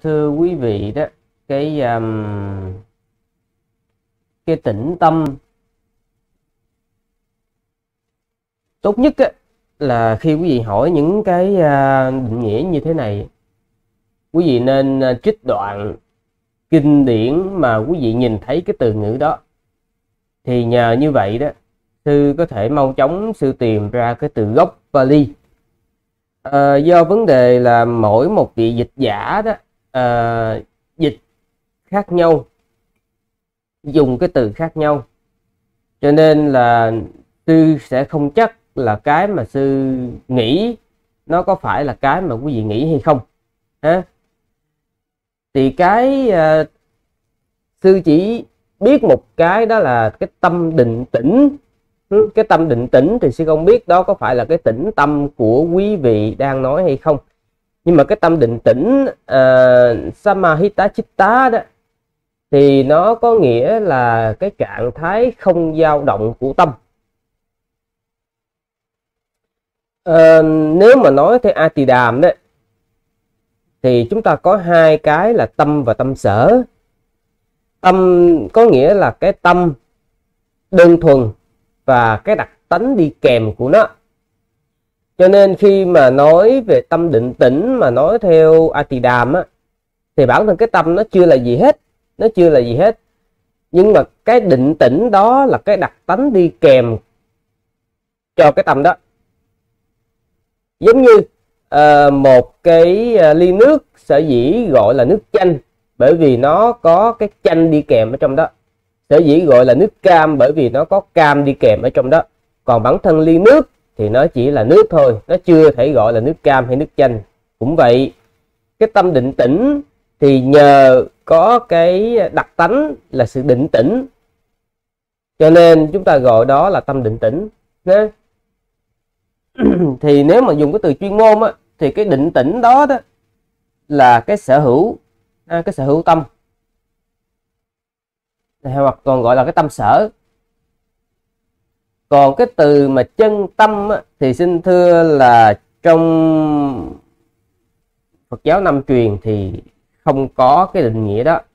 Thưa quý vị đó, cái tĩnh tâm tốt nhất á, là khi quý vị hỏi những cái định nghĩa như thế này, quý vị nên trích đoạn kinh điển mà quý vị nhìn thấy cái từ ngữ đó. Thì nhờ như vậy đó, sư có thể mau chóng sư tìm ra cái từ gốc Pali. Do vấn đề là mỗi một vị dịch giả đó dịch khác nhau, dùng cái từ khác nhau, cho nên là sư sẽ không chắc là cái mà sư nghĩ nó có phải là cái mà quý vị nghĩ hay không ha. Thì cái sư chỉ biết một cái, đó là cái tâm định tĩnh. Cái tâm định tĩnh thì sư không biết đó có phải là cái tĩnh tâm của quý vị đang nói hay không. Nhưng mà cái tâm định tĩnh Samahita Chitta đó, thì nó có nghĩa là cái trạng thái không dao động của tâm. Nếu mà nói theo Atidam đó, thì chúng ta có hai cái là tâm và tâm sở. Tâm có nghĩa là cái tâm đơn thuần và cái đặc tánh đi kèm của nó. Cho nên khi mà nói về tâm định tĩnh mà nói theo Atidam á, thì bản thân cái tâm nó chưa là gì hết, nó chưa là gì hết. Nhưng mà cái định tĩnh đó là cái đặc tánh đi kèm cho cái tâm đó. Giống như một cái ly nước sở dĩ gọi là nước chanh bởi vì nó có cái chanh đi kèm ở trong đó. Sở dĩ gọi là nước cam bởi vì nó có cam đi kèm ở trong đó. Còn bản thân ly nước thì nó chỉ là nước thôi, nó chưa thể gọi là nước cam hay nước chanh. Cũng vậy, cái tâm định tĩnh thì nhờ có cái đặc tánh là sự định tĩnh, cho nên chúng ta gọi đó là tâm định tĩnh. Thì nếu mà dùng cái từ chuyên môn á, thì cái định tĩnh đó là cái sở hữu, cái sở hữu tâm, hoặc còn gọi là cái tâm sở. Còn cái từ mà chân tâm á, thì xin thưa là trong Phật giáo Nam truyền thì không có cái định nghĩa đó.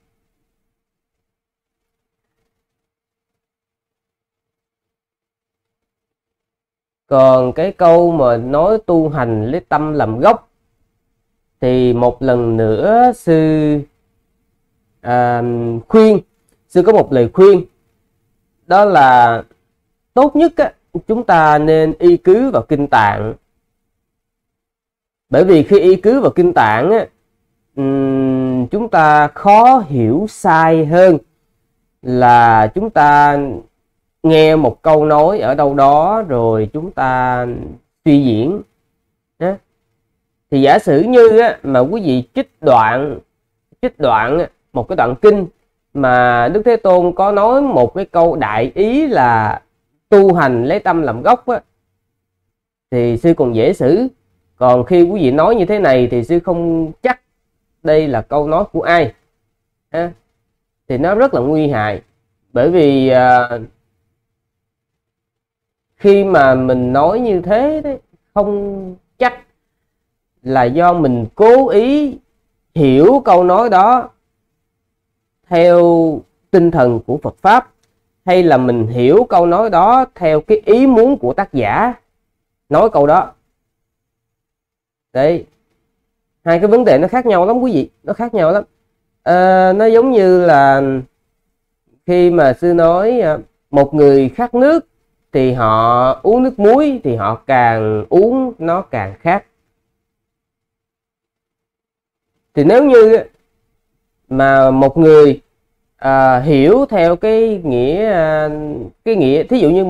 Còn cái câu mà nói tu hành lấy tâm làm gốc, thì một lần nữa sư khuyên, sư có một lời khuyên, đó là tốt nhất á, chúng ta nên y cứ vào kinh tạng. Bởi vì khi y cứ vào kinh tạng á, chúng ta khó hiểu sai hơn là chúng ta nghe một câu nói ở đâu đó rồi chúng ta suy diễn. Thì giả sử như mà quý vị trích đoạn một cái đoạn kinh mà Đức Thế Tôn có nói một cái câu đại ý là tu hành lấy tâm làm gốc á, thì sư còn dễ xử. Còn khi quý vị nói như thế này thì sư không chắc đây là câu nói của ai, thì nó rất là nguy hại. Bởi vì khi mà mình nói như thế đấy, không chắc là do mình cố ý hiểu câu nói đó theo tinh thần của Phật Pháp, hay là mình hiểu câu nói đó theo cái ý muốn của tác giả nói câu đó. Đấy, hai cái vấn đề nó khác nhau lắm quý vị, nó khác nhau lắm. Nó giống như là khi mà sư nói một người khát nước thì họ uống nước muối, thì họ càng uống nó càng khát. Thì nếu như mà một người hiểu theo cái nghĩa thí dụ như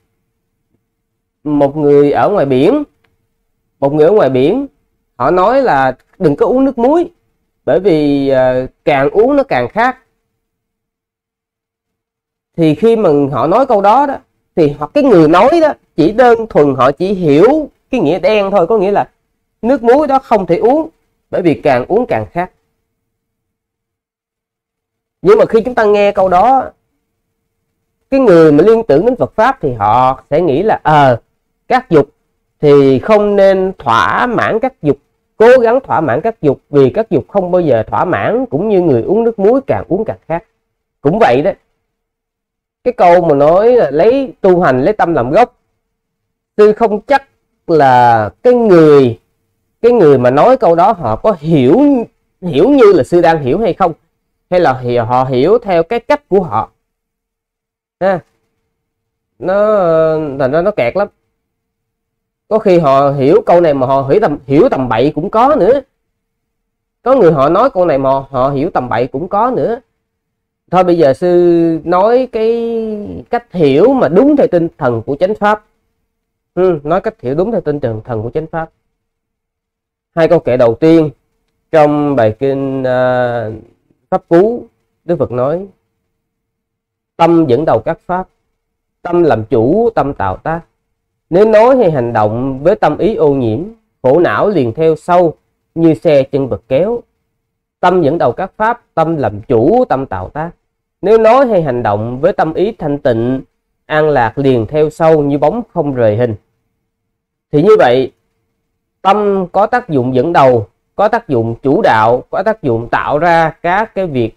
một người ở ngoài biển, họ nói là đừng có uống nước muối bởi vì càng uống nó càng khát. Thì khi mà họ nói câu đó thì hoặc cái người nói đó chỉ đơn thuần họ chỉ hiểu cái nghĩa đen thôi, có nghĩa là nước muối đó không thể uống bởi vì càng uống càng khát. Nhưng mà khi chúng ta nghe câu đó, cái người mà liên tưởng đến Phật Pháp thì họ sẽ nghĩ là các dục thì không nên thỏa mãn các dục cố gắng thỏa mãn các dục, vì các dục không bao giờ thỏa mãn, cũng như người uống nước muối càng uống càng khát. Cũng vậy đó, cái câu mà nói là lấy tu hành lấy tâm làm gốc, sư không chắc là cái người mà nói câu đó họ có hiểu như là sư đang hiểu hay không, hay là họ hiểu theo cái cách của họ ha. Nó kẹt lắm. Có khi họ hiểu câu này mà họ hiểu tầm bậy cũng có nữa. Có người họ nói câu này mà họ hiểu tầm bậy cũng có nữa. Thôi bây giờ sư nói cái cách hiểu mà đúng theo tinh thần của chánh pháp. Nói cách hiểu đúng theo tinh thần của chánh pháp. Hai câu kệ đầu tiên trong bài kinh Pháp Cú, Đức Phật nói: tâm dẫn đầu các pháp, tâm làm chủ, tâm tạo tác. Nếu nói hay hành động với tâm ý ô nhiễm, khổ não liền theo sau như xe chân vật kéo. Tâm dẫn đầu các pháp, tâm làm chủ, tâm tạo tác. Nếu nói hay hành động với tâm ý thanh tịnh, an lạc liền theo sau như bóng không rời hình. Thì như vậy, tâm có tác dụng dẫn đầu, có tác dụng chủ đạo, có tác dụng tạo ra các cái việc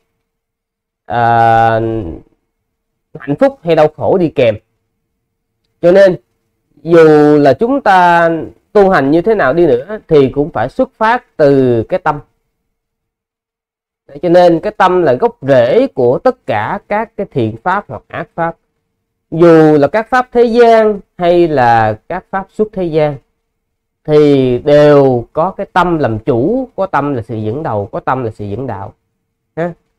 hạnh phúc hay đau khổ đi kèm. Cho nên dù là chúng ta tu hành như thế nào đi nữa thì cũng phải xuất phát từ cái tâm. Cho nên cái tâm là gốc rễ của tất cả các cái thiện pháp hoặc ác pháp. Dù là các pháp thế gian hay là các pháp xuất thế gian thì đều có cái tâm làm chủ, có tâm là sự dẫn đầu, có tâm là sự dẫn đạo.